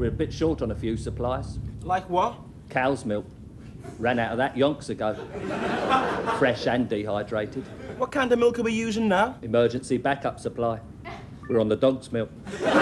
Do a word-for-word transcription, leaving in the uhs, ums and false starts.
We're a bit short on a few supplies. Like what? Cow's milk. Ran out of that yonks ago. Fresh and dehydrated. What kind of milk are we using now? Emergency backup supply. We're on the dog's milk.